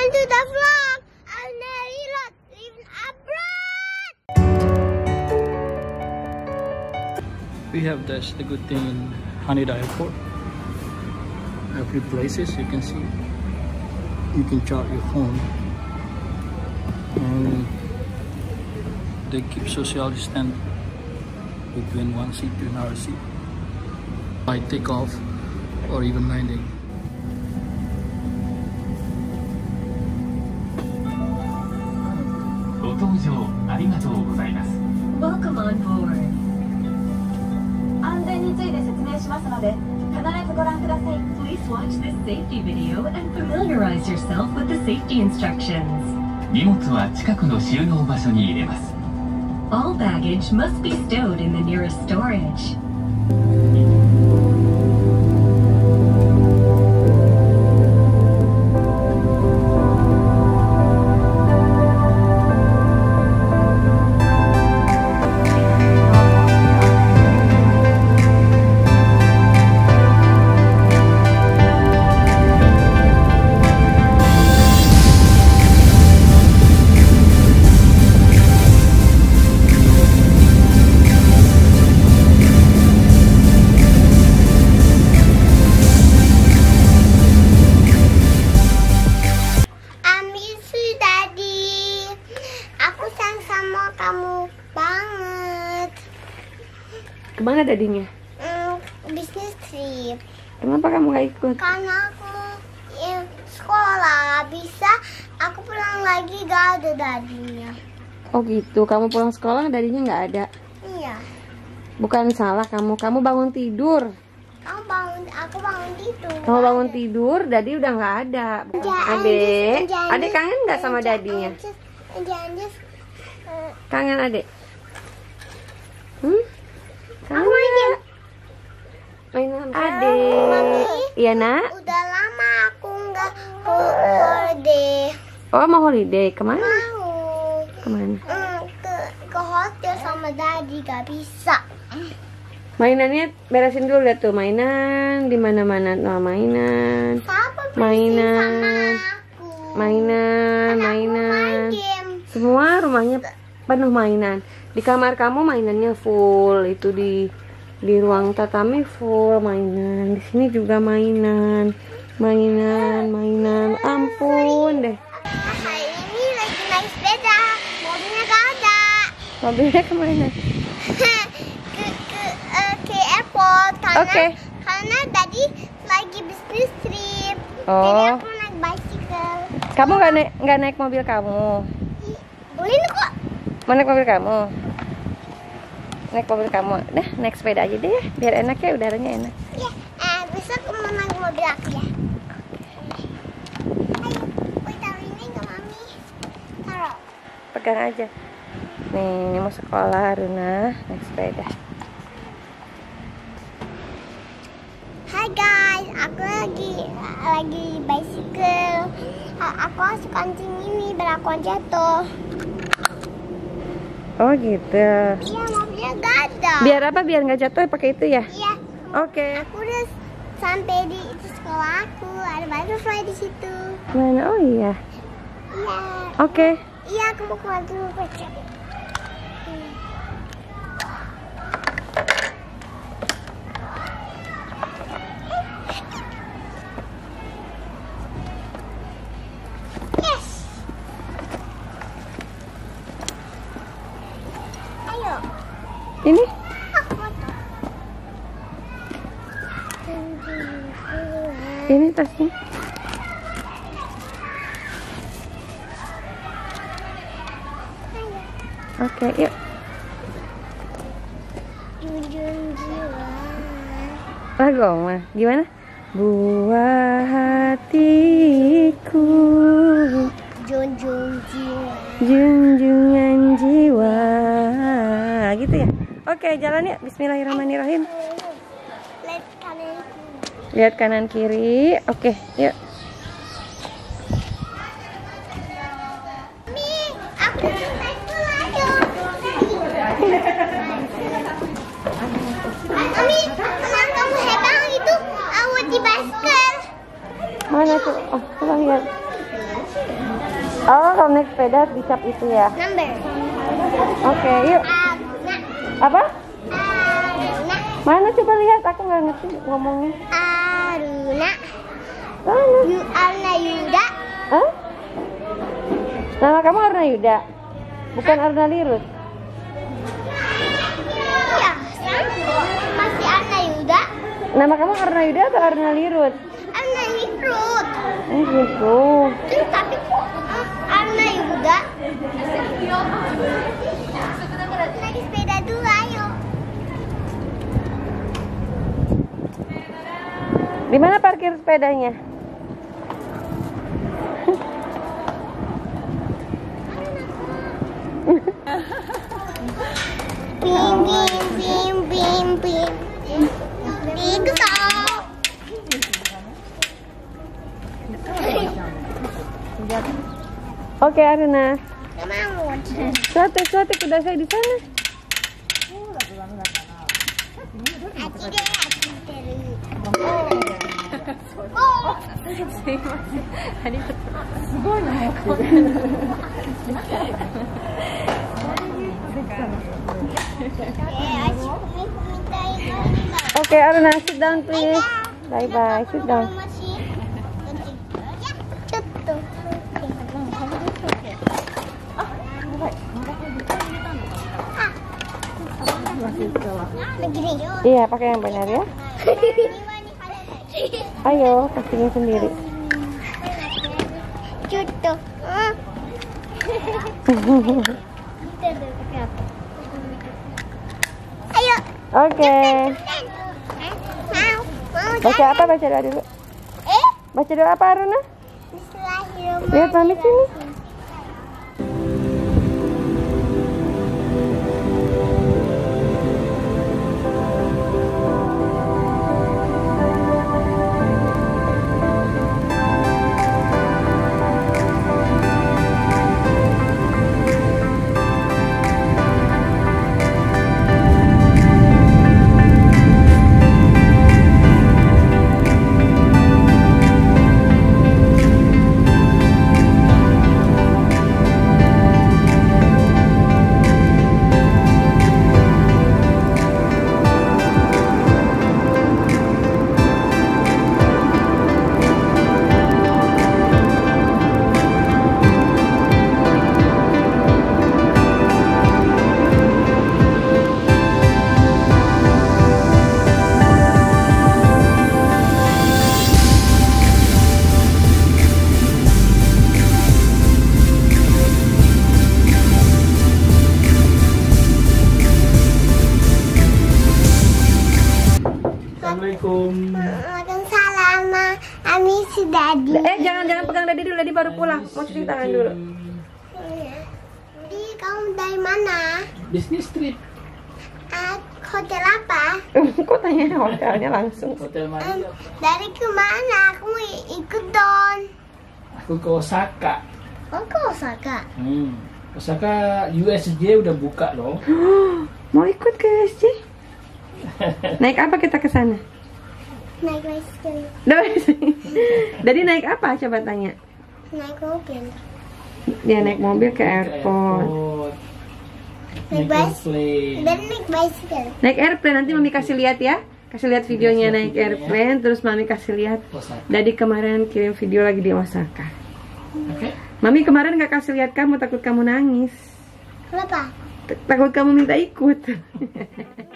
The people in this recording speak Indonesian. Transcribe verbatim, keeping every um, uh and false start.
going to the vlog. I'm Narilot, living abroad. We have that's the good thing in Haneda Airport. Every places you can see, you can charge your phone, and they keep social distance between one seat to another seat. I take off or even landing. Welcome on board. 安全について説明しますので、必ずご覧ください。Please watch this safety video and familiarize yourself with the safety instructions. 荷物は近くの収納場所に入れます。 All baggage must be stowed in the nearest storage. Kemana dadinya? Mm, bisnis trip. Kenapa kamu gak ikut? Karena aku ya, sekolah bisa. Aku pulang lagi gak ada dadinya. Oh gitu, kamu pulang sekolah dadinya nggak ada? Iya. Bukan salah kamu, kamu bangun tidur. Kamu bangun, aku bangun tidur. Kamu bangun tidur, dadi udah nggak ada. Adek, adek kangen nggak sama dadinya? Kangen adek? Hmm? Kangen nggak? Mainan adek. Iya nak? Udah lama aku nggak holiday. Oh mau holiday, kemana? Mau. Kemana? Mm, ke, ke hotel sama daddy gak bisa. Mainannya beresin dulu lihat tuh, mainan di mana-mana. Nah, mainan. Papa Mainan. sama aku. Mainan, Kan aku mainan. main game. Semua rumahnya penuh mainan. Di kamar kamu mainannya full, itu di di ruang tatami full mainan. Di sini juga mainan, mainan, mainan. Ampun deh. Hari ini lagi naik sepeda, mobilnya gak ada. Mobilnya kemana? ke ke eh, ke airport karena Oke. karena tadi lagi bisnis trip. Jadi Oh, aku naik bicycle. kamu nggak naik nggak naik mobil kamu? Boleh kok. Mau naik mobil kamu? Naik mobil kamu, dah naik sepeda aja deh ya, biar enak ya, udaranya enak. Ya, eh, besok aku mau naik mobil aku ya. Ayo, woi taruh ini ke mami. Taruh. Pegang aja. Nih mau sekolah Runa naik sepeda. Hai guys, aku lagi lagi bicycle. Aku harus kancing ini biar aku jatuh. Oh gitu. Iya, mobilnya gak ada. Biar apa? Biar nggak jatuh pakai itu ya? Iya. Oke. Aku udah sampai di itu sekolah aku. Ada butterfly di situ. Mana? Oh iya. Iya. Oke. Iya, aku mau keluar dulu baca. Yes. Ayo. Ini? Aku foto. Ini tasnya. Oke, yuk. Junjung jiwa. Lagu Oma, gimana? Buah hatiku, Junjung jiwa. junjungan jiwa. Gitu ya? Oke, jalan ya. Bismillahirrahmanirrahim. Lihat kanan. Lihat kanan kiri. Oke, yuk. Mi, aku udah naik pulang yuk. Ami, teman kamu hebat itu awet di bicycle. Mana tuh? Oh, coba lihat. Oh, kalau naik sepeda harus dicap itu ya. Number. Oke, yuk. Aruna. Apa? Aruna. Mana coba lihat, aku nggak ngerti ngomongnya. Aruna. Mana? Yu Aruna Yuda. Hah? Nama kamu Aruna Yuda? Bukan Aruna Lirut? Iya, masih Aruna Yuda. Nama kamu Aruna Yuda atau Aruna Lirut? Aruna Lirut. Eh gitu. Terus tapi kok uh, Aruna Yuda? Naik sepeda dulu, ayo. Di mana parkir sepedanya? Pim pim pim pim pim. Bisa. Oke, Aruna. Gak mau. Suatu suatu kuda saya di sana. Aci deh, aci terus. Oh. Oke, Aruna, sit down please. Bye bye, sit down. Iya, pakai yang benar ya. Ayo, pastinya sendiri. Cukup. Ayo. Oke. Mau. Mau Baca apa? Baca doa dulu. Eh? Baca doa apa, Aruna? Bismillahirrahmanirrahim. Lihat mami sini. Assalamualaikum. Waalaikumsalam. Ami si Daddy. Eh, jangan jangan pegang Daddy dulu, Daddy baru pulang. Mau cuci tangan dulu. Di kamu dari mana? Bisnis trip. Ah, hotel apa? Kok tanya hotelnya langsung? Hotel Um, Maria. dari kemana? Aku mau ikut dong. Aku ke Osaka. Oh, ke Osaka. Hmm. Osaka U S J udah buka loh. Mau ikut ke U S J? Naik apa kita ke sana? Naik bicycle. Daddy naik apa? Coba tanya. Naik mobil. Dia naik mobil ke Ke airport. airport. Naik Naik bicycle. airplane. Dan naik bicycle. Naik airplane, nanti Mami kasih lihat ya. Kasih lihat videonya naik airplane, terus Mami kasih lihat. Osaka. Daddy kemarin kirim video lagi di Osaka. Oke. Mami kemarin gak kasih lihat kamu, takut kamu nangis. Kenapa? Takut kamu minta ikut.